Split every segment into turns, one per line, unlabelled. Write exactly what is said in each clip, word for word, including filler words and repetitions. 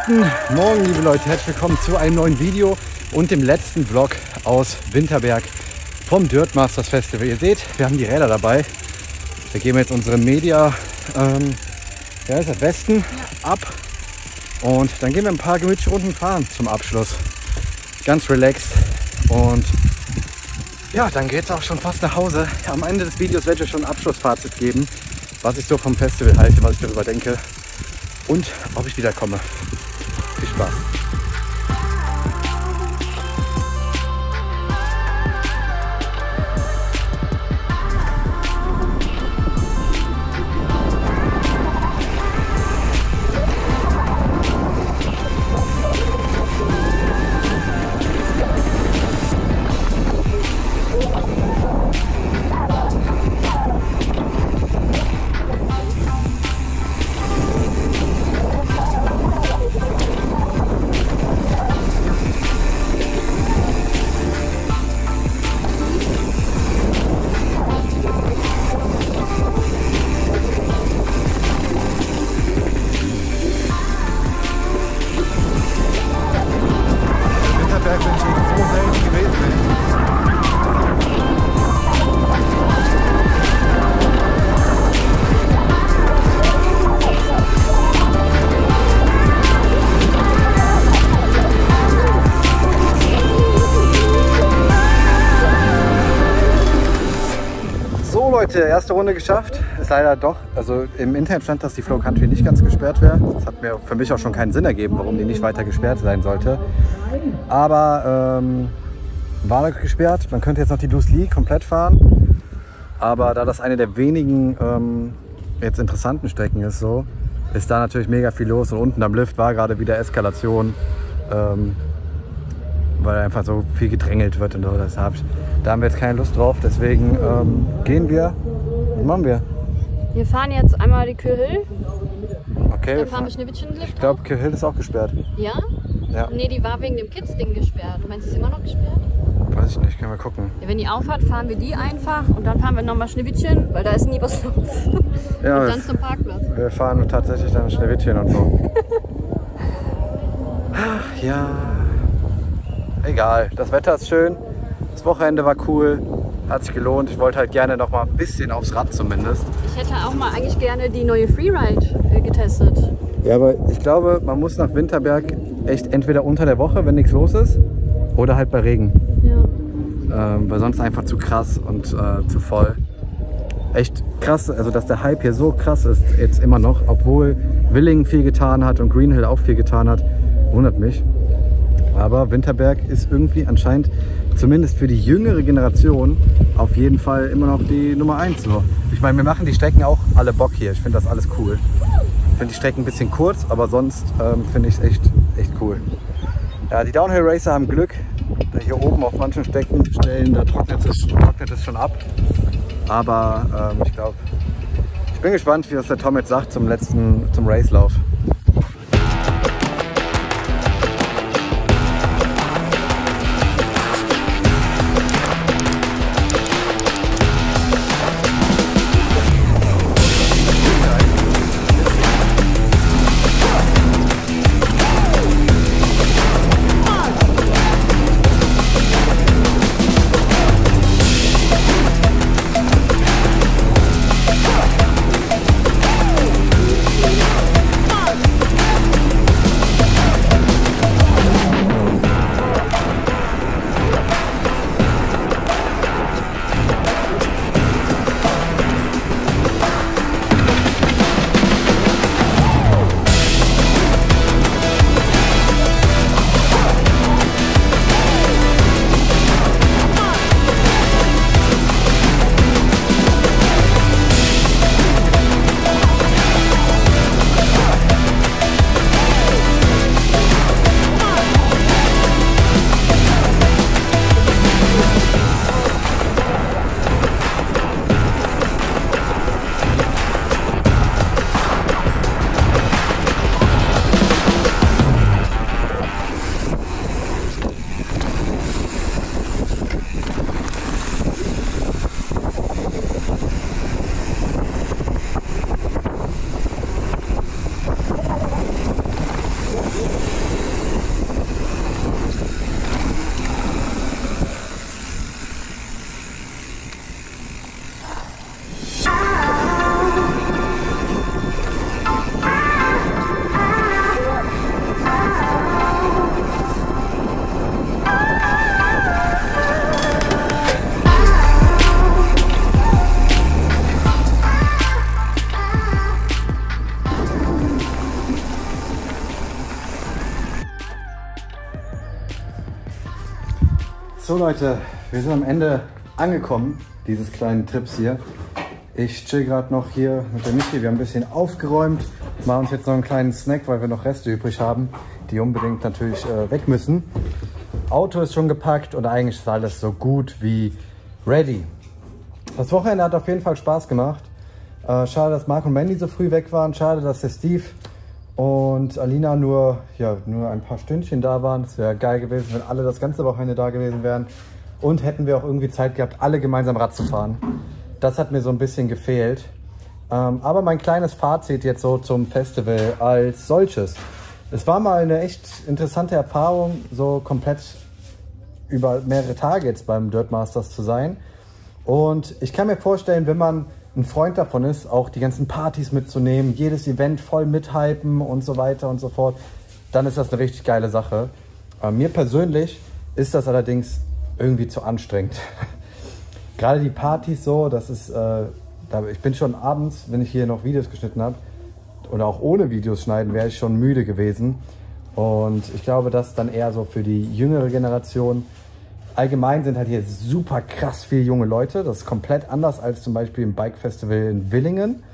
Guten Morgen, liebe Leute, herzlich willkommen zu einem neuen Video und dem letzten Vlog aus Winterberg vom Dirt Masters Festival. Ihr seht, wir haben die Räder dabei. Wir geben jetzt unsere Media ähm, ja, ist das Westen ab und dann gehen wir ein paar gemütliche Runden fahren zum Abschluss. Ganz relaxed und ja, dann geht es auch schon fast nach Hause. Am Ende des Videos werde ich euch schon ein Abschlussfazit geben, was ich so vom Festival halte, was ich darüber denke und ob ich wieder komme. Viel Spaß! Leute, erste Runde geschafft. Ist leider doch, also im Internet stand, dass die Flow Country nicht ganz gesperrt wäre. Das hat mir für mich auch schon keinen Sinn ergeben, warum die nicht weiter gesperrt sein sollte. Aber ähm, war gesperrt. Man könnte jetzt noch die Loose Lee komplett fahren. Aber da das eine der wenigen ähm, jetzt interessanten Strecken ist, so, ist da natürlich mega viel los. Und unten am Lift war gerade wieder Eskalation. Ähm, weil einfach so viel gedrängelt wird und so. Deshalb, da haben wir jetzt keine Lust drauf, deswegen ähm, gehen wir. Was machen wir?
Wir fahren jetzt einmal die Kill Hill.
Okay.
Dann fahren wir Schneewittchen-Lift.
Ich glaube, Kill Hill ist auch gesperrt.
Ja?
Ja.
Nee, die war wegen dem Kids-Ding gesperrt. Meinst du, ist immer noch gesperrt?
Weiß ich nicht, können wir gucken.
Ja, wenn die aufhat, fahren wir die einfach und dann fahren wir nochmal Schneewittchen, weil da ist nie was los.
Ja,
und dann zum Parkplatz.
Wir fahren tatsächlich dann Schneewittchen und so. Ach ja. Egal, das Wetter ist schön, das Wochenende war cool, hat sich gelohnt. Ich wollte halt gerne noch mal ein bisschen aufs Rad zumindest.
Ich hätte auch mal eigentlich gerne die neue Freeride äh, getestet.
Ja, aber ich glaube, man muss nach Winterberg echt entweder unter der Woche, wenn nichts los ist, oder halt bei Regen.
Ja.
Ähm, weil sonst einfach zu krass und äh, zu voll. Echt krass, also dass der Hype hier so krass ist jetzt immer noch, obwohl Willingen viel getan hat und Greenhill auch viel getan hat, wundert mich. Aber Winterberg ist irgendwie anscheinend, zumindest für die jüngere Generation, auf jeden Fall immer noch die Nummer eins. So. Ich meine, wir machen die Strecken auch alle Bock hier. Ich finde das alles cool. Ich finde die Strecken ein bisschen kurz, aber sonst ähm, finde ich es echt, echt cool. Ja, die Downhill Racer haben Glück. Hier oben auf manchen Strecken Stellen, da trocknet es, trocknet es schon ab. Aber ähm, ich glaube, ich bin gespannt, wie das der Tom jetzt sagt zum letzten, zum Racelauf. So Leute, wir sind am Ende angekommen, dieses kleinen Trips hier. Ich chill gerade noch hier mit der Michi, wir haben ein bisschen aufgeräumt, machen uns jetzt noch einen kleinen Snack, weil wir noch Reste übrig haben, die unbedingt natürlich äh, weg müssen. Auto ist schon gepackt und eigentlich ist alles so gut wie ready. Das Wochenende hat auf jeden Fall Spaß gemacht. Äh, schade, dass Marc und Mandy so früh weg waren, schade, dass der Steve und Alina nur, ja, nur ein paar Stündchen da waren. Es wäre geil gewesen, wenn alle das ganze Wochenende da gewesen wären. Und hätten wir auch irgendwie Zeit gehabt, alle gemeinsam Rad zu fahren. Das hat mir so ein bisschen gefehlt. Ähm, aber mein kleines Fazit jetzt so zum Festival als solches. Es war mal eine echt interessante Erfahrung, so komplett über mehrere Tage jetzt beim Dirt Masters zu sein. Und ich kann mir vorstellen, wenn man ein Freund davon ist, auch die ganzen Partys mitzunehmen, jedes Event voll mithypen und so weiter und so fort, dann ist das eine richtig geile Sache. Äh, mir persönlich ist das allerdings irgendwie zu anstrengend. Gerade die Partys so, das ist, äh, da, ich bin schon abends, wenn ich hier noch Videos geschnitten habe, oder auch ohne Videos schneiden, wäre ich schon müde gewesen. Und ich glaube, das ist dann eher so für die jüngere Generation. Allgemein sind halt hier super krass viele junge Leute. Das ist komplett anders als zum Beispiel im Bike Festival in Villingen.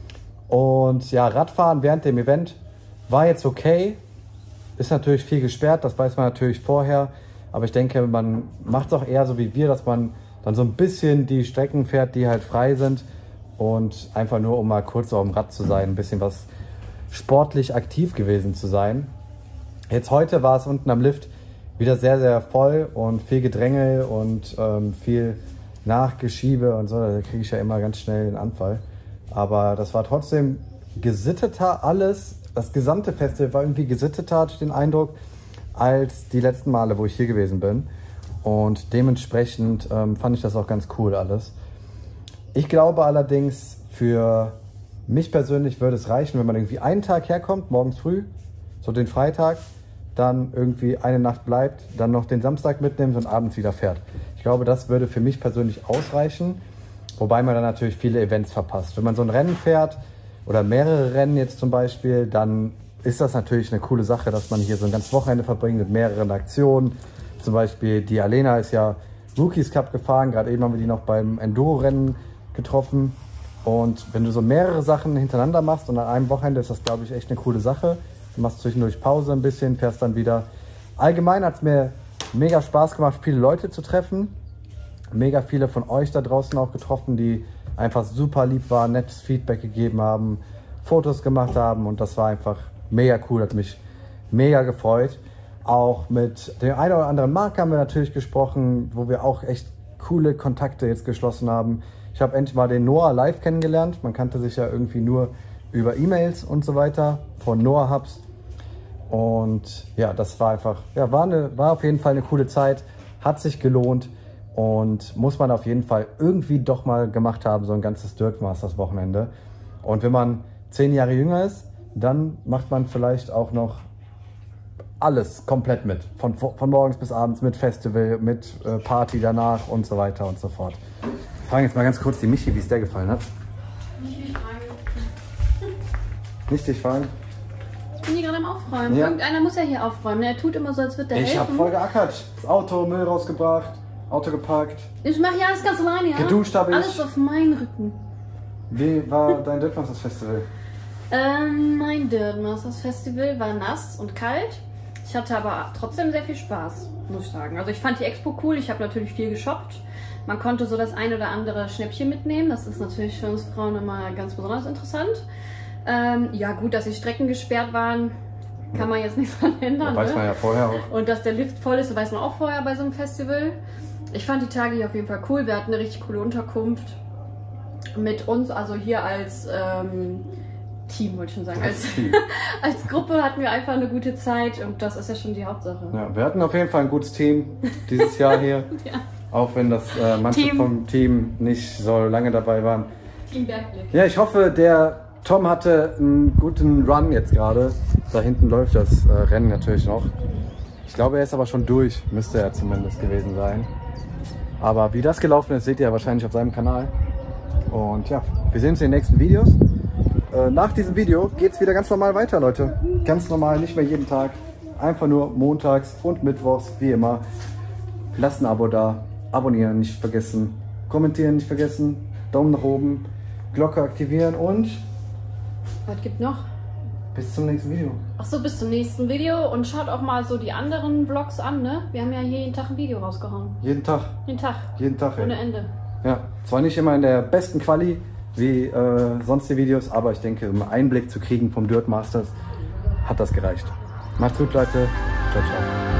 Und ja, Radfahren während dem Event war jetzt okay. Ist natürlich viel gesperrt, das weiß man natürlich vorher. Aber ich denke, man macht es auch eher so wie wir, dass man dann so ein bisschen die Strecken fährt, die halt frei sind. Und einfach nur, um mal kurz auf dem Rad zu sein, ein bisschen was sportlich aktiv gewesen zu sein. Jetzt heute war es unten am Lift wieder sehr, sehr voll und viel Gedrängel und ähm, viel Nachgeschiebe und so. Da kriege ich ja immer ganz schnell einen Anfall. Aber das war trotzdem gesitteter alles. Das gesamte Festival war irgendwie gesitteter, hatte ich den Eindruck, als die letzten Male, wo ich hier gewesen bin. Und dementsprechend ähm, fand ich das auch ganz cool alles. Ich glaube allerdings, für mich persönlich würde es reichen, wenn man irgendwie einen Tag herkommt, morgens früh, so den Freitag, dann irgendwie eine Nacht bleibt, dann noch den Samstag mitnimmt und abends wieder fährt. Ich glaube, das würde für mich persönlich ausreichen, wobei man dann natürlich viele Events verpasst. Wenn man so ein Rennen fährt oder mehrere Rennen jetzt zum Beispiel, dann ist das natürlich eine coole Sache, dass man hier so ein ganzes Wochenende verbringt mit mehreren Aktionen. Zum Beispiel die Alena ist ja Rookies Cup gefahren, gerade eben haben wir die noch beim Enduro-Rennen getroffen. Und wenn du so mehrere Sachen hintereinander machst und an einem Wochenende ist das, glaube ich, echt eine coole Sache. Du machst zwischendurch Pause ein bisschen, fährst dann wieder. Allgemein hat es mir mega Spaß gemacht, viele Leute zu treffen. Mega viele von euch da draußen auch getroffen, die einfach super lieb waren, nettes Feedback gegeben haben, Fotos gemacht haben. Und das war einfach mega cool, hat mich mega gefreut. Auch mit dem einen oder anderen Marc haben wir natürlich gesprochen, wo wir auch echt coole Kontakte jetzt geschlossen haben. Ich habe endlich mal den Noah live kennengelernt. Man kannte sich ja irgendwie nur über E-Mails und so weiter von Noah Hubs. Und ja, das war einfach, ja, war, eine, war auf jeden Fall eine coole Zeit, hat sich gelohnt und muss man auf jeden Fall irgendwie doch mal gemacht haben, so ein ganzes Dirt Masters Wochenende. Und wenn man zehn Jahre jünger ist, dann macht man vielleicht auch noch alles komplett mit. Von, von morgens bis abends mit Festival, mit äh, Party danach und so weiter und so fort. Ich frage jetzt mal ganz kurz die Michi, wie es der gefallen hat.
Nicht dich fragen.
Nicht dich fragen?
Ich bin hier gerade am Aufräumen.
Ja.
Irgendeiner muss ja hier aufräumen. Er tut immer so, als würde der
Ich
helfen.
habe voll geackert. Das Auto, Müll rausgebracht, Auto gepackt.
Ich mache hier alles ganz alleine, ja?
Geduscht habe ich.
Alles auf meinen Rücken.
Wie war dein Dirt Masters Festival?
Ähm, mein Dirt Masters Festival war nass und kalt. Ich hatte aber trotzdem sehr viel Spaß, muss ich sagen. Also ich fand die Expo cool. Ich habe natürlich viel geshoppt. Man konnte so das ein oder andere Schnäppchen mitnehmen. Das ist natürlich für uns Frauen immer ganz besonders interessant. Ähm, ja gut, dass die Strecken gesperrt waren, kann man jetzt nichts dran ändern.
Das weiß man
ne?
ja vorher auch.
Und dass der Lift voll ist, weiß man auch vorher bei so einem Festival. Ich fand die Tage hier auf jeden Fall cool. Wir hatten eine richtig coole Unterkunft mit uns, also hier als ähm, Team, wollte ich schon sagen. Als, als Gruppe hatten wir einfach eine gute Zeit und das ist ja schon die Hauptsache.
Ja, wir hatten auf jeden Fall ein gutes Team dieses Jahr hier.
Ja.
Auch wenn das äh, manche
Team.
vom Team nicht so lange dabei waren.
Team Bergblick.
Ja, ich hoffe, der Tom hatte einen guten Run jetzt gerade. Da hinten läuft das äh, Rennen natürlich noch. Ich glaube, er ist aber schon durch, müsste er zumindest gewesen sein. Aber wie das gelaufen ist, seht ihr wahrscheinlich auf seinem Kanal. Und ja, wir sehen uns in den nächsten Videos. Äh, nach diesem Video geht es wieder ganz normal weiter, Leute. Ganz normal, nicht mehr jeden Tag. Einfach nur montags und mittwochs, wie immer. lasst ein Abo da, abonnieren nicht vergessen, kommentieren nicht vergessen, Daumen nach oben, Glocke aktivieren und
was gibt noch?
Bis zum nächsten Video.
Ach so, bis zum nächsten Video und schaut auch mal so die anderen Vlogs an, ne? Wir haben ja hier jeden Tag ein Video rausgehauen.
Jeden Tag.
Jeden Tag.
Jeden Tag, ey.
Ohne Ende.
Ja, zwar nicht immer in der besten Quali wie äh, sonst die Videos, aber ich denke, um einen Einblick zu kriegen vom Dirt Masters hat das gereicht. Macht's gut, Leute. Ciao, ciao.